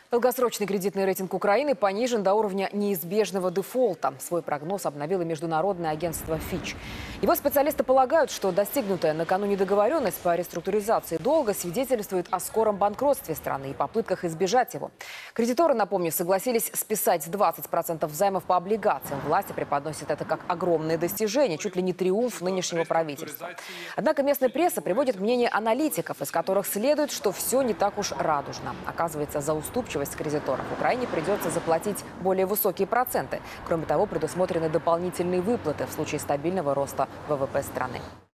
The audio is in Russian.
Долгосрочный кредитный рейтинг Украины понижен до уровня неизбежного дефолта. Свой прогноз обновило международное агентство Fitch. Его специалисты полагают, что достигнутая накануне договоренность по реструктуризации долга свидетельствует о скором банкротстве страны и попытках избежать его. Кредиторы, напомню, согласились списать 20% займов по облигациям. Власти преподносят это как огромное достижение, чуть ли не триумф нынешнего правительства. Однако местная пресса приводит мнение аналитиков, из которых следует, что все не так уж радужно. Оказывается, за уступчивость кредиторов Украине придется заплатить более высокие проценты. Кроме того, предусмотрены дополнительные выплаты в случае стабильного роста ВВП страны.